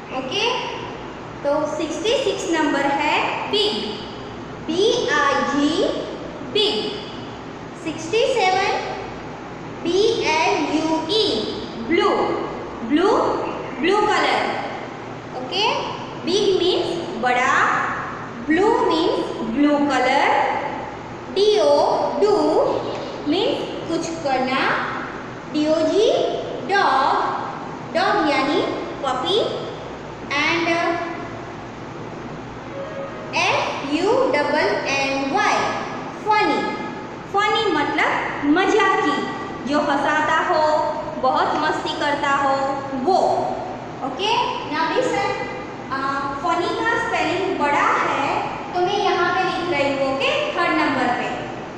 Okay, तो 66 number है big, BIG big. 67 BLUE blue, blue blue colour. Okay, big means बड़ा, blue means blue colour, DO do means कुछ करना, DOG dog, dog यानी puppy, and FUNNY funny, funny मतलब मजाकी, जो हंसाता हो, बहुत मस्ती करता हो वो। ओके, नाउ लिसन, फनी का स्पेलिंग बड़ा है तो मैं यहाँ पे लिख रही हूँ। ओके, थर्ड नंबर पे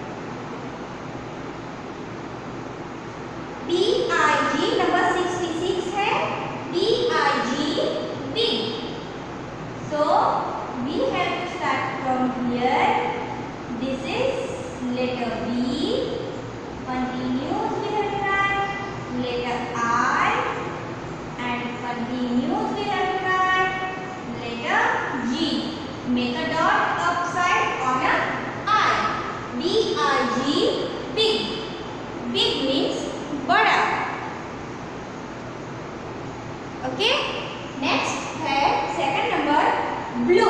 BIG, नंबर 66 है BIG big. So we have to start from here. This is letter B. Continues we have to write letter I, and continues we have to write letter G. Make a dot upside on a I. BIG big. Big means बड़ा। Okay, next है second number blue,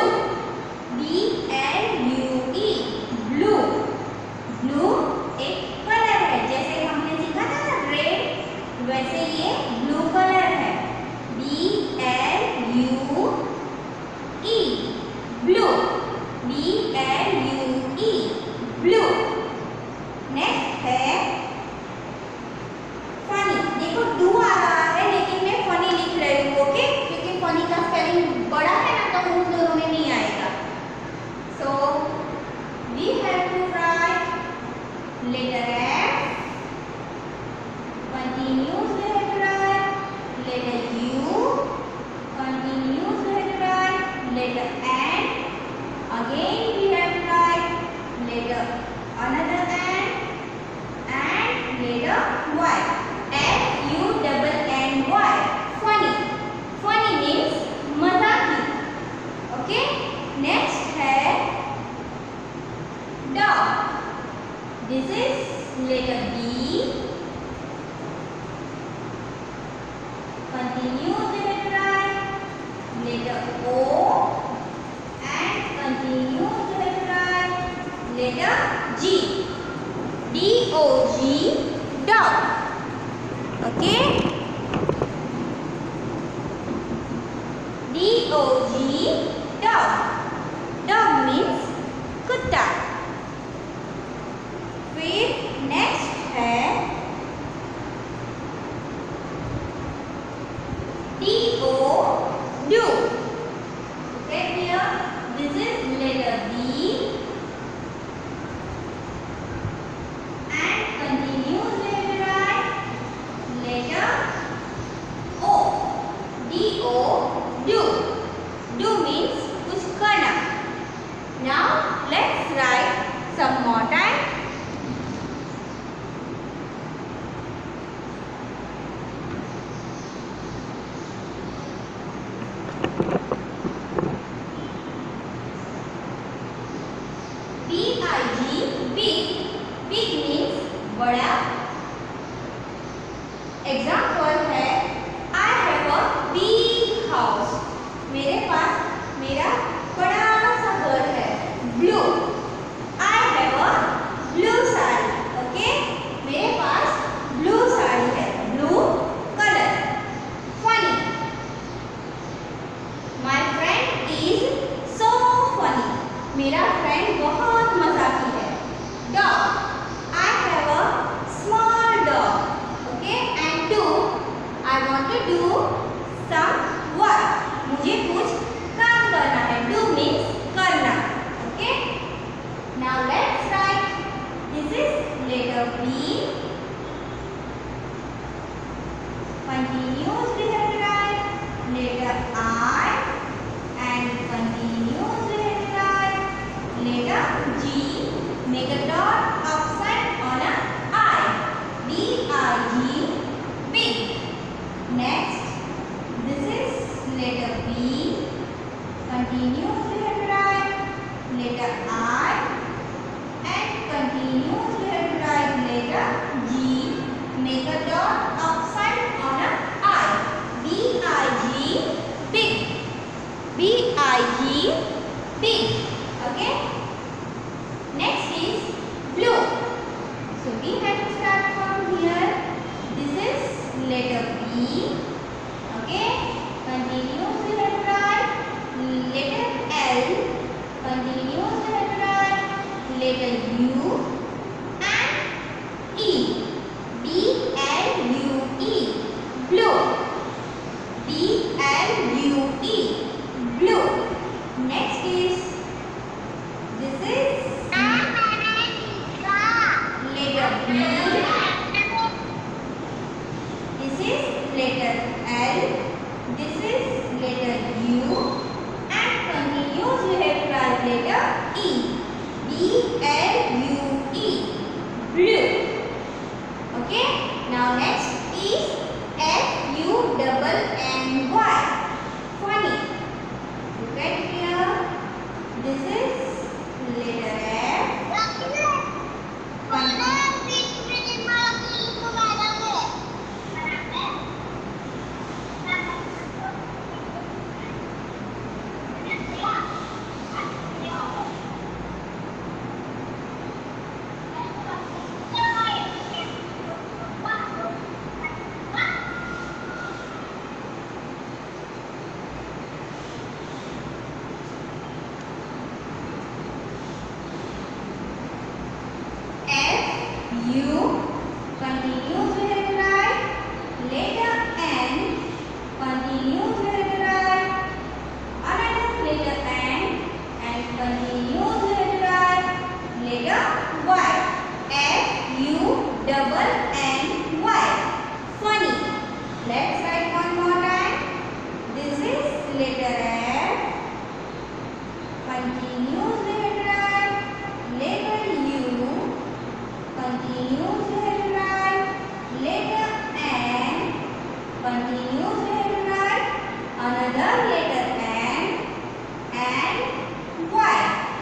BLUE blue. Blue एक colour है, जैसे हमने सीखा था ना red, वैसे ये ब्लू कलर है, BLUE blue, BLUE blue. Next है फनी, देखो डू आ रहा है लेकिन मैं फनी लिख रही हूँ। ओके, क्योंकि फनी का स्पेलिंग बड़ा है ना, तो उन दोनों में नहीं आएगा। So we have to write letter F, continues we have to write letter U, continues we have to write letter N, again we have to write letter another N and letter Y, FUNNY funny, funny means मजाकी। Okay, next है dog, this is letter B, continue the letter letter O, and continue the letter letter G, DOG dog। Okay, DOG dog, dog means कुत्ता। फिर next है DO do। Okay, here this is letter B, and continues letter O, DO do, do means कुछ करना। Now let's write some more time. BIG big, big means बड़ा। Example है I have a big house, मेरे पास मेरा बड़ा सा घर है। Blue, I have a blue sari. Okay, मेरे पास ब्लू साड़ी है, blue colour. Funny, my friend is so funny, मेरा फ्रेंड बहुत मजाकी है। Dog, I have a small dog। Okay, and do, I want to do some work, मुझे कुछ काम करना है। Do means करना। Okay, now let's write, this is letter B, continues we have to write letter I, and continues we have to write letter G, make a dot outside on a I, BIG big. Next, this is letter B, continuously head right, letter I, and continuously head right, letter G. Make a dot outside on a I. B-I-G, big. B-I-G, big. Okay. Next is blue. So we have to start from here. This is letter B. Okay. Continuously head right, letter L. Continuously head right, letter U and E. B-L-U-E, blue. B-L-U-E, blue. Next is, this is letter B. This is letter L. This is letter U and continuously head right, letter E. B-L-U-E, blue. Okay. Now next is F-U-N-N-Y, funny. Look at here. This is letter F. Funny. U, continuously head right, letter N, continuously head right, another letter N, and continuously head right, letter Y. F-U-N-N-Y, funny. Let's write one more time. This is letter F, continuously head right, letter U, continuously head right, letter N, continuously head right, another letter N, and Y.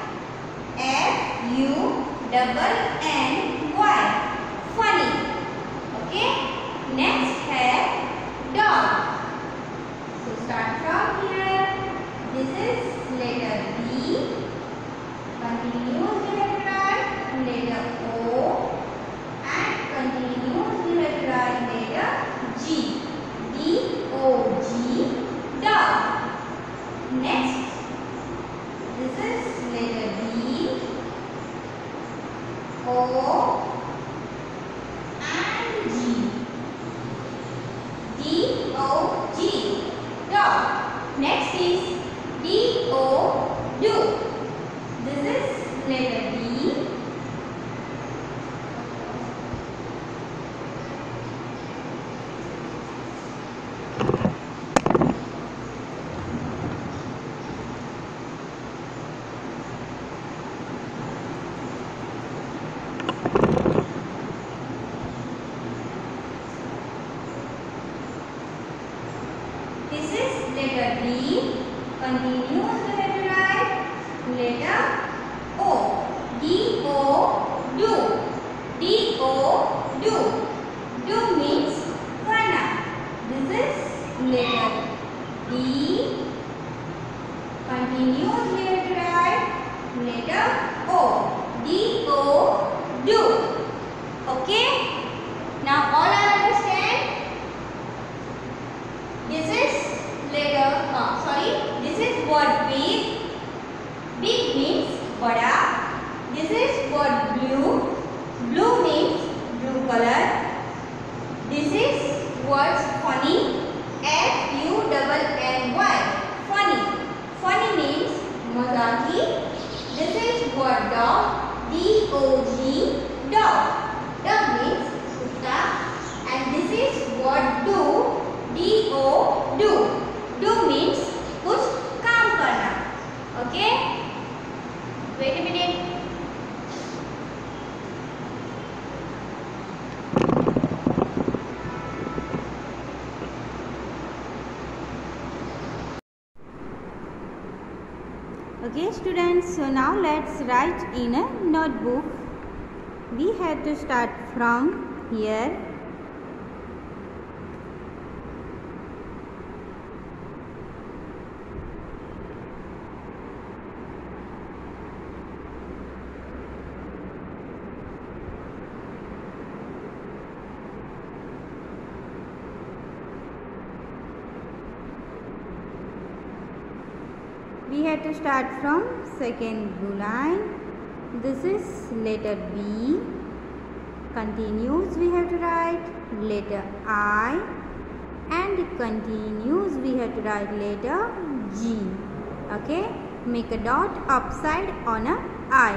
F-U-N-N-Y, funny. Okay. Next have dog. So start from here. This is letter D, continuously head right, letter O, and continuously head right, letter G. D-O-G, dog. Next, this is letter D, O, and G. D-O-G, dog. Next is D-O, do. This is letter D. This is letter D, continuously head right, letter O. D-O, do. D-O, do. Do means kana. This is letter D, continuously head right, letter O. D-O, do. Okay. Now all are understand? This is letter, this is word big. Big means bada. This is word blue. Blue means blue color. This is words funny. F-U-N-N-Y, funny. Funny means mazaki. This is word dog. D-O-G, dog. Dog means kutta. And this is word do. D-O, do. Do means कुछ काम करना. Okay? Wait a minute. Okay students, so now let's write in a notebook. We have to start from here. We have to start from second blue line. This is letter B. Continues we have to write letter I, and continues we have to write letter G. Okay, make a dot upside on a I.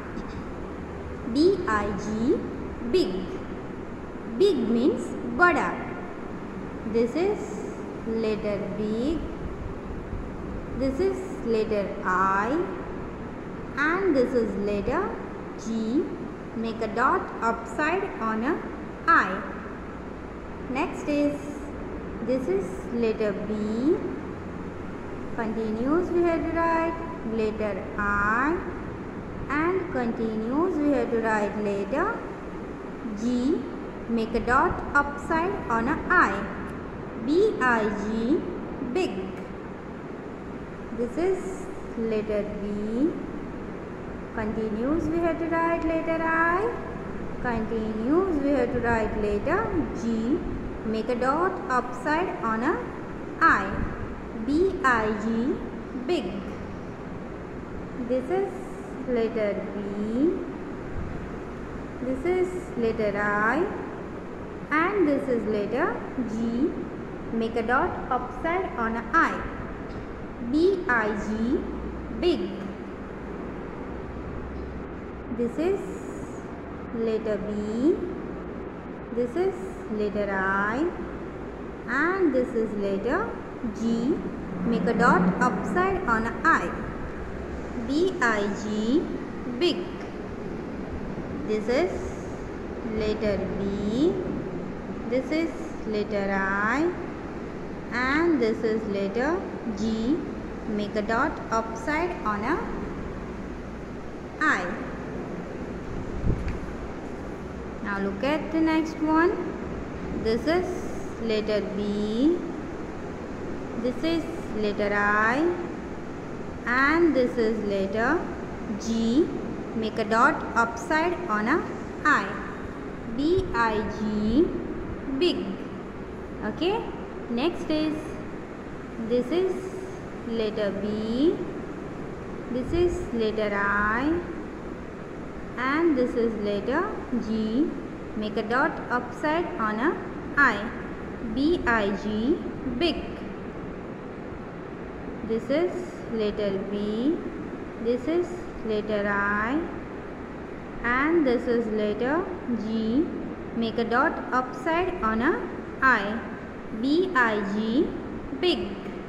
B-I-G, big. Big means bada. This is letter big. This is letter I, and this is letter G. Make a dot upside on a I. Next is, this is letter B. Continues we have to write letter I, and continues we have to write letter G. Make a dot upside on a I. B-I-G, big. This is letter B. Continues we have to write letter I. Continues we have to write letter G. Make a dot upside on a I. B-I-G, big. This is letter B. This is letter I, and this is letter G. Make a dot upside on a I. B-I-G, big. This is letter B. This is letter I, and this is letter G. Make a dot upside on a I. B-I-G, big. This is letter B. This is letter I, and this is letter G. Make a dot upside on a I. Now look at the next one. This is letter B. This is letter I, and this is letter G. Make a dot upside on a I. B-I-G, big. Okay. Next is, this is letter B. This is letter I, and this is letter G. Make a dot upside on a I. B-I-G, big. This is letter B. This is letter I, and this is letter G. Make a dot upside on a I. B-I-G, big.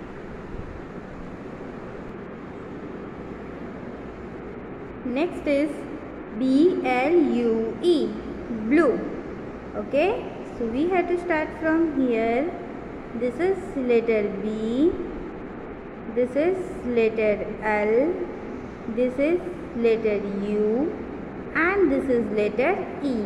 Next is B-L-U-E, blue. Okay, so we have to start from here. This is letter B. This is letter L. This is letter U, and this is letter E.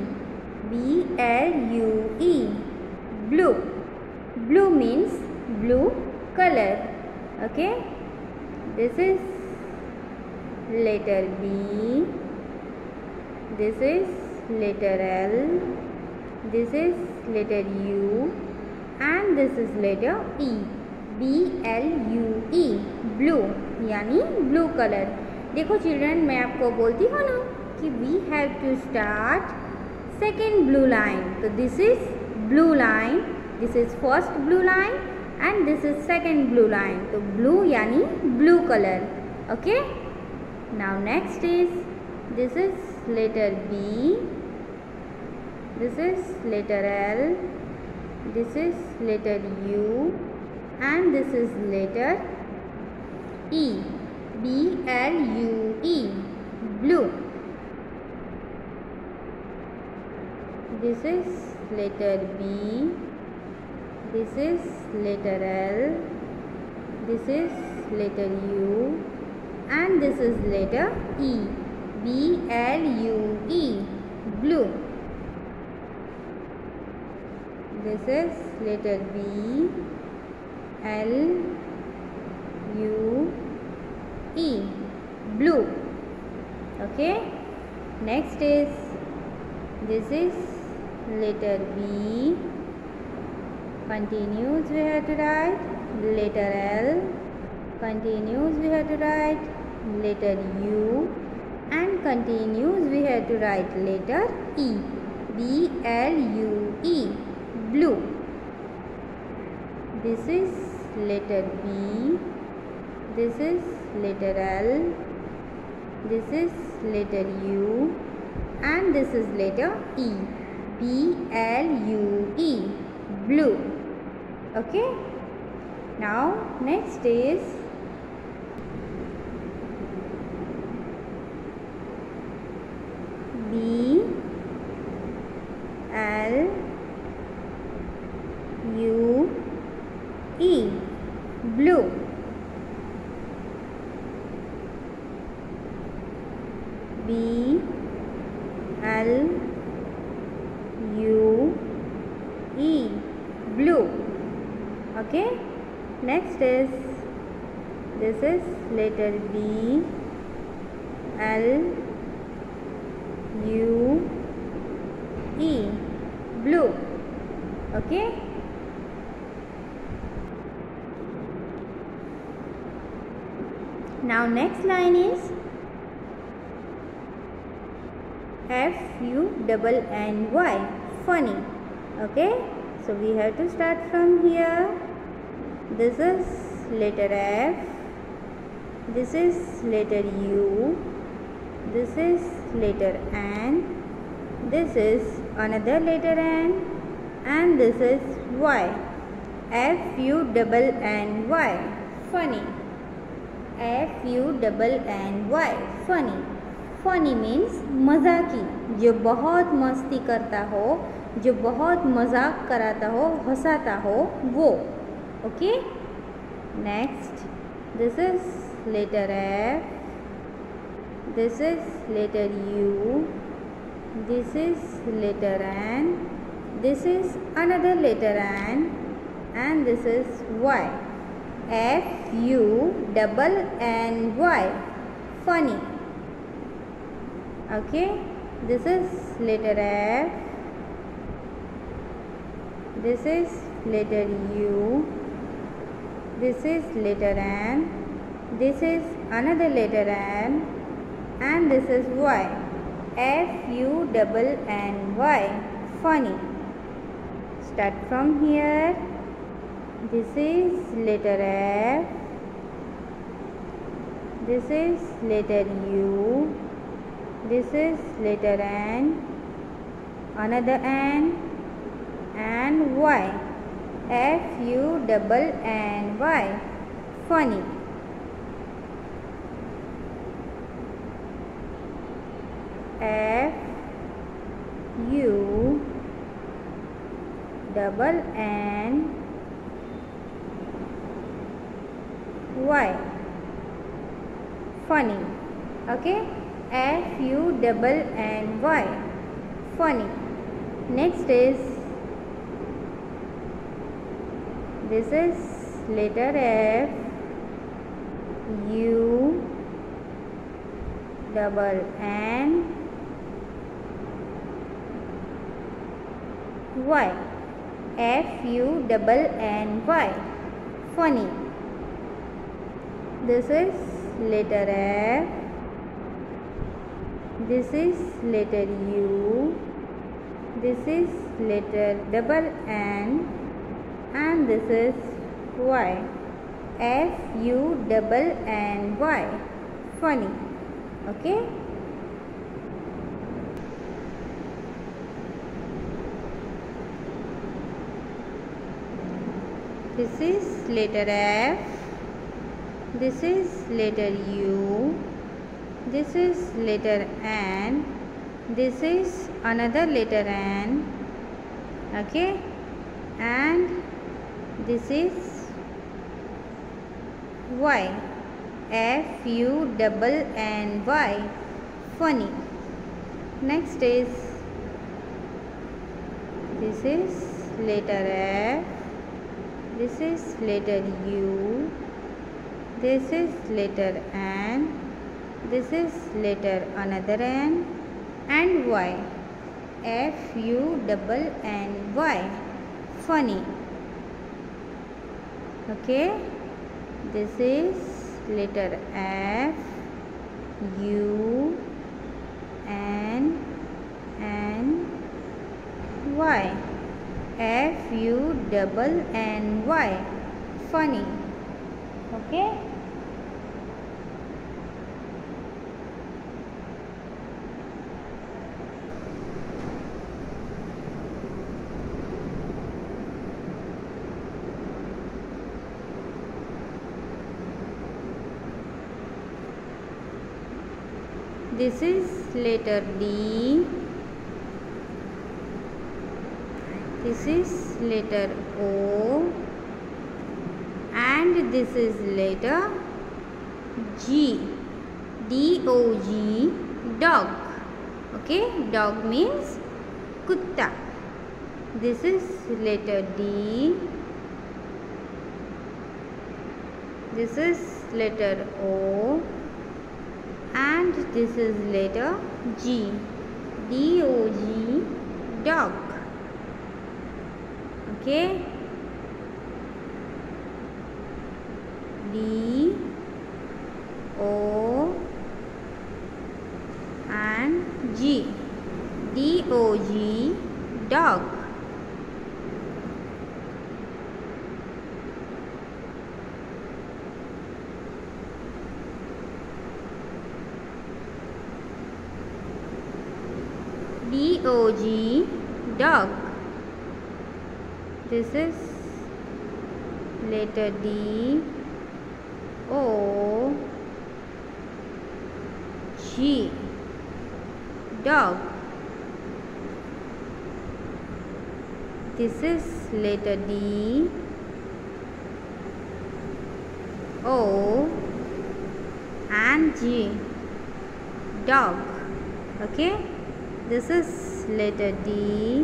B-L-U-E, blue. Blue means blue color. Okay, this is letter B. This is letter L. This is letter U, and this is letter E. B-L-U-E, blue यानी blue color. देखो children, मैं आपको बोलती हूँ ना कि we have to start second blue line. तो this is blue line, this is first blue line, and this is second blue line. तो blue यानी blue color. Okay. Now next is, this is letter B. This is letter L. This is letter U, and this is letter E. B-L-U-E, blue. This is letter B. This is letter L. This is letter U, and this is letter E. B-L-U-E, blue. This is letter B. L-U-E, blue. Okay. Next is, this is letter B. Continues we have to write letter L. Continues we have to write letter U. And continues we have to write letter E. B-L-U-E, blue. This is letter B. This is letter L. This is letter U. And this is letter E. B-L-U-E, blue. Okay. Now next is B-L-U-E, blue. B-L-U-E, blue. Okay. Next is, this is letter B. L-U-E, blue. Okay. Now next line is F-U-N-N-Y, funny. Okay. So we have to start from here. This is letter F. This is letter U. This is letter N. This is another letter N. And this is Y. F-U-N-N-Y, funny. F-U-N-N-Y, funny. Funny means मजाकी, जो बहुत मस्ती करता हो, जो बहुत मजाक कराता हो, हंसाता हो, वो. Okay. Next, this is letter F. This is letter U. This is letter N. This is another letter N. And this is Y. F-U-N-N-Y, funny. Okay. This is letter F. This is letter U. This is letter N. This is another letter N. And this is Y. F-U-N-N-Y, funny. Start from here. This is letter F. This is letter U. This is letter N, another N, and Y. F-U-N-N-Y, funny. F-U-N-N-Y, funny. Okay. F-U-N-N-Y, funny. Next is, this is letter F. U-N-N-Y. F-U-N-N-Y, funny. This is letter F. This is letter U. This is letter double N. And this is Y. F-U-N-N-Y, funny. Okay. This is letter F. This is letter U. This is letter N. This is another letter N. Okay. And this is Y. Funny, funny. Next is, this is letter F, this is letter U, this is letter N, this is letter another N, and Y. Funny, funny. Okay, this is letter F, U, N, Y. Funny, funny. Okay. This is letter D, this is letter O, and this is letter G, D-O-G, dog. Okay, dog means kutta. This is letter D, this is letter O, and this is letter G, D-O-G, dog. Okay, D, O, and G, D-O-G, dog. D-O-G, dog. This is letter D, O, G, dog. This is letter D, O, and G, dog. Okay, this is letter D,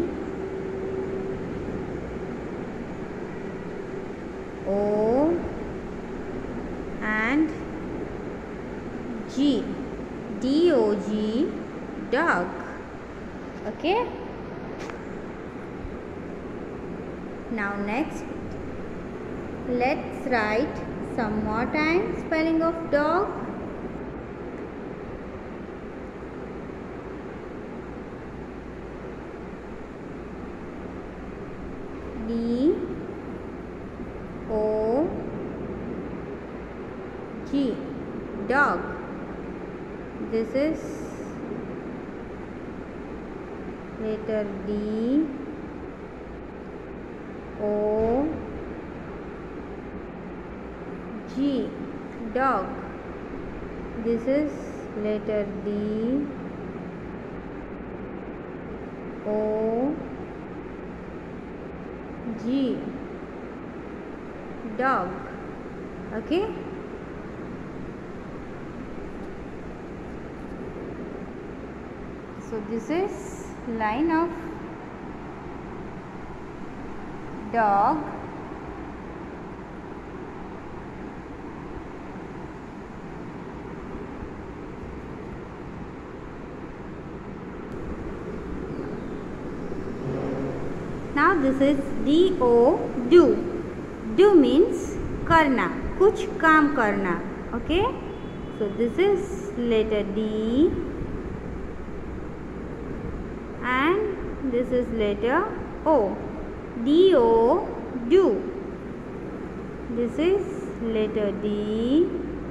O, and G, D-O-G, dog. Okay. Now next, let's write some more time spelling of dog. D, O, G, dog. This is letter D, O, G, dog. This is letter D, O, G, dog. Okay. So this is line of dog, now this is D-O, do. Do means करना, कुछ काम करना. Okay, so this is letter D, and this is letter O, D-O, do. This is letter D,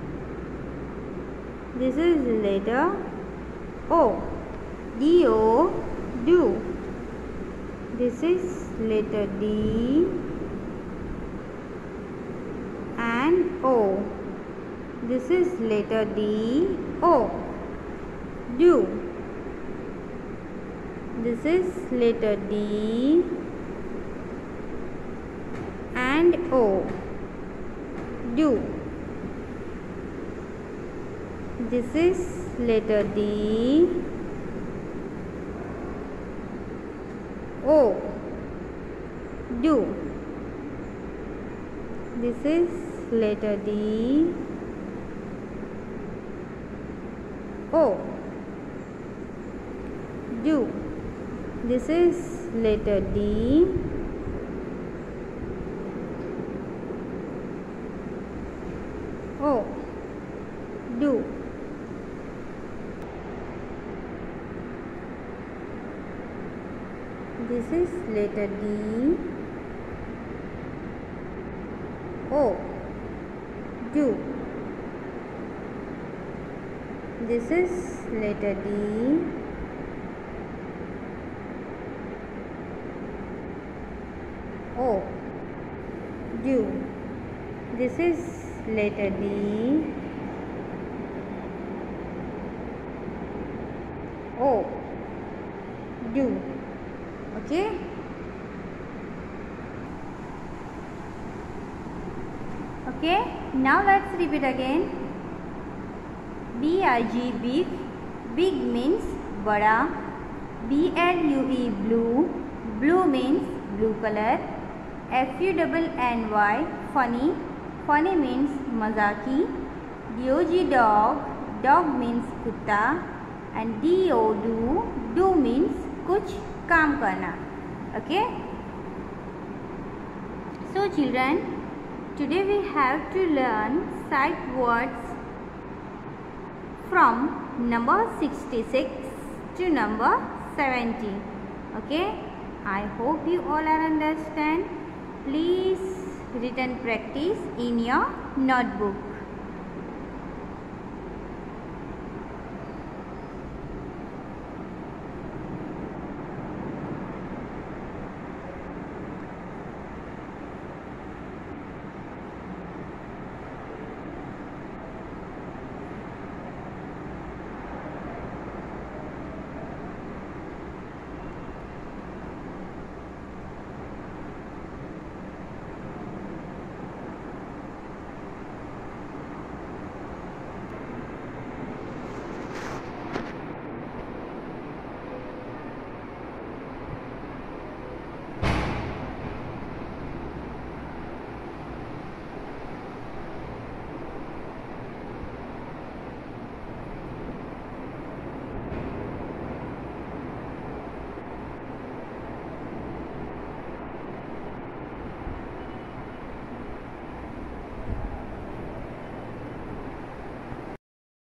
this is letter O, D-O, do. This is letter D and O. This is letter D, O, do. This is letter D and O, do. This is letter D. O. Do. This is letter D. O. Do. This is letter D. O. Do. This is letter D. O. Do. This is letter D. O. Do. This is letter D. O. Do. Okay. Okay. Now let's repeat again. B-I-G, big. Big means bada. B-L-U-E, blue. Blue means blue color. F-U-N-N-Y, funny. Funny means mazaki. D-O-G, dog. Dog means kutta. And D-O, do means कुछ काम करना. Okay. So children, today we have to learn sight words from number 66 to number 70. Okay. I hope you all are understand. Please written practice in your notebook.